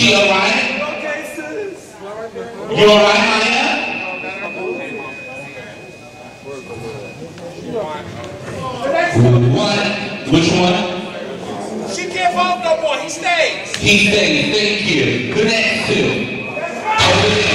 She alright? You alright, Maya? One. Which one? She can't vote no more. He stays. He stays. Thank you. The next two. Over there.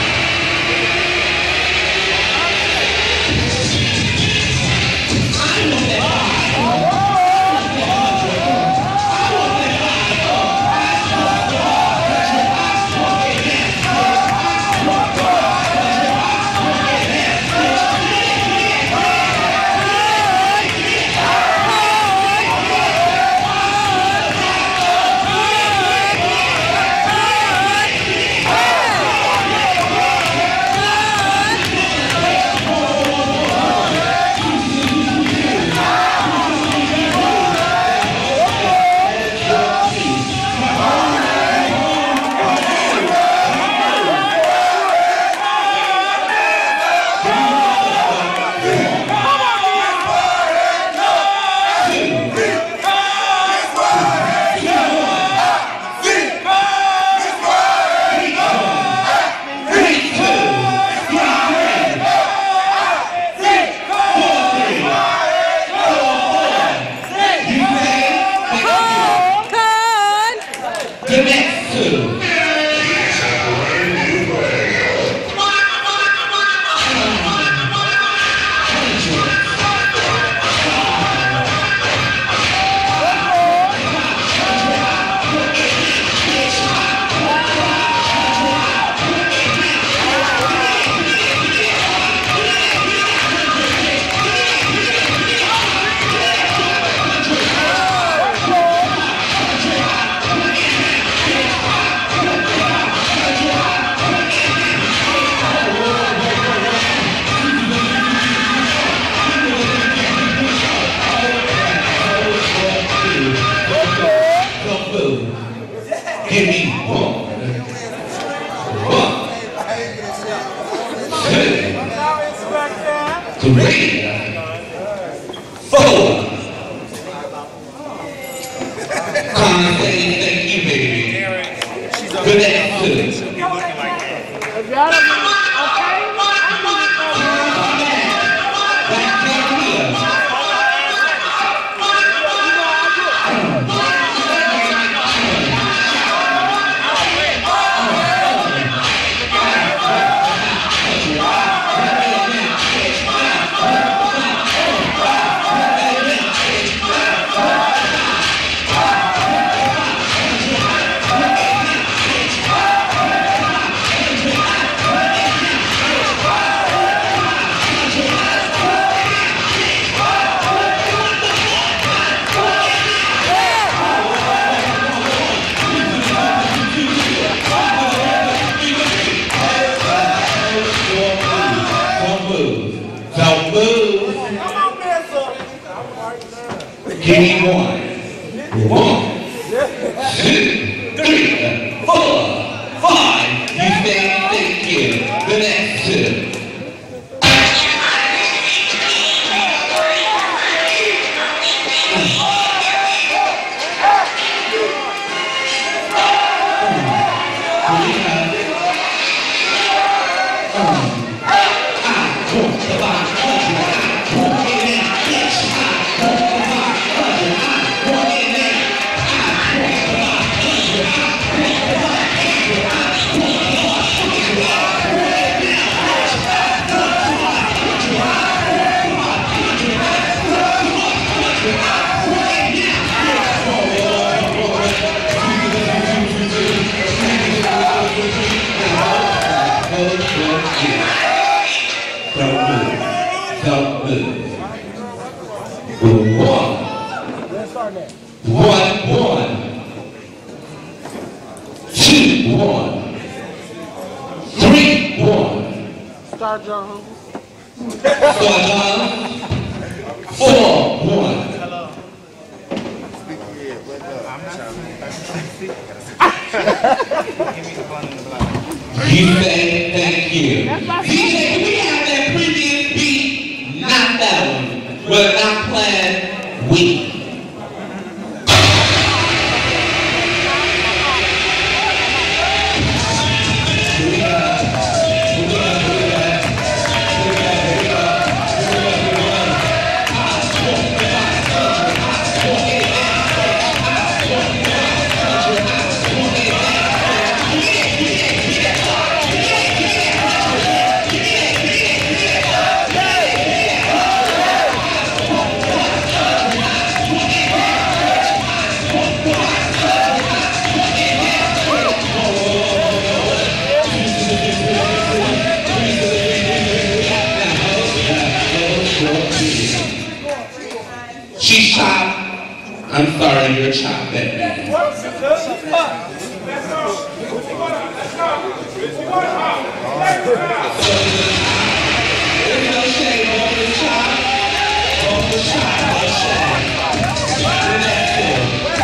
Give me one, two, three, four. Come and say thank you, baby. Good afternoon. Don't move. Give me one. One, two, three, four, five. You say thank you. The next two. Don't move. One. Two, one. Three, one. Star John. Star John. 4, 1. You say thank you. DJ, we have that previous beat, not that one. We're not playing weak. She's chopped. I'm sorry, you're chopped, that man. There's no shame over the chop. Over the chop, no shame. That's good.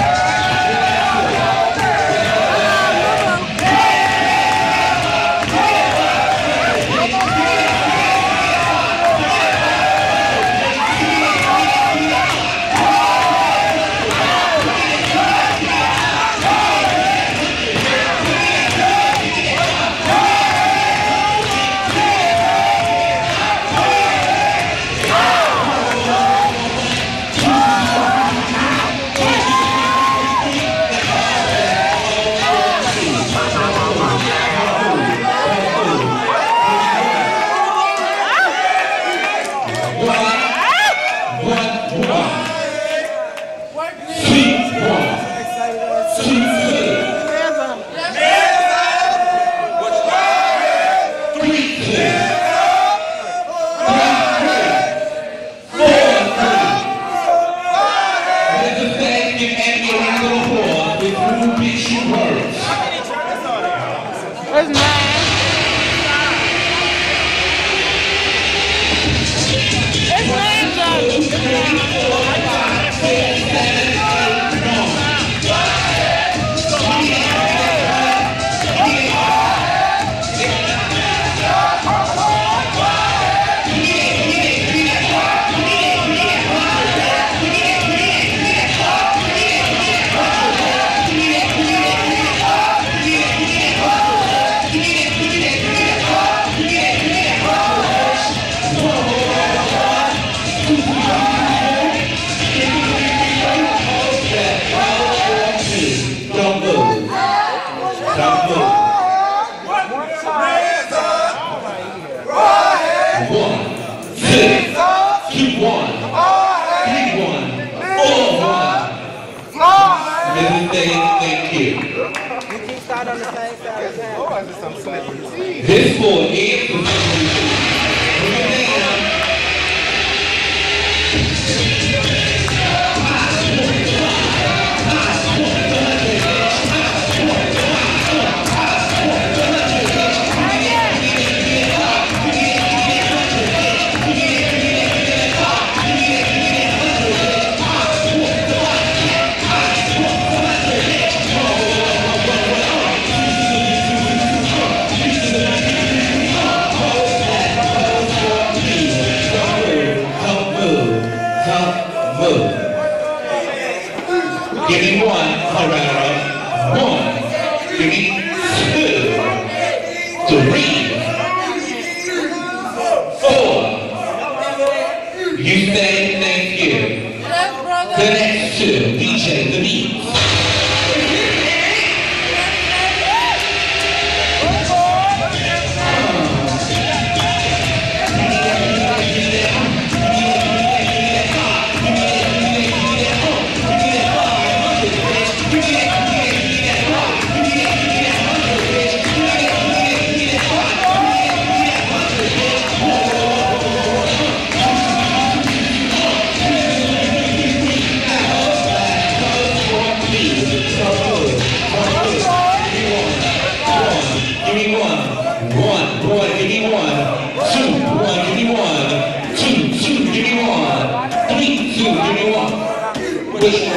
Where's mine? It's mine, Thank you. You keep starting on the same side as that. This boy is give me one, Colorado. One. Give me two. Three. Four. You say thank you. The next two, DJ the beat. Which one?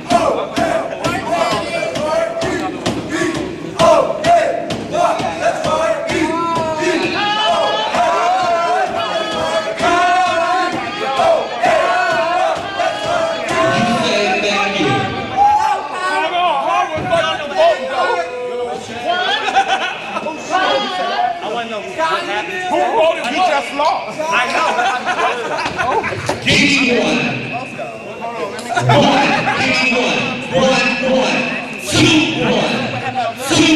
Who voted? We just lost. I know. Give me one. One. Give me one. One. Two. One. Two.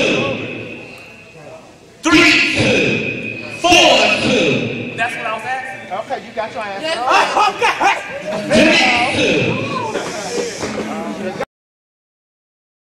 Three. Two. 4. 2. That's what I was asking. Okay, you got your answer. Okay.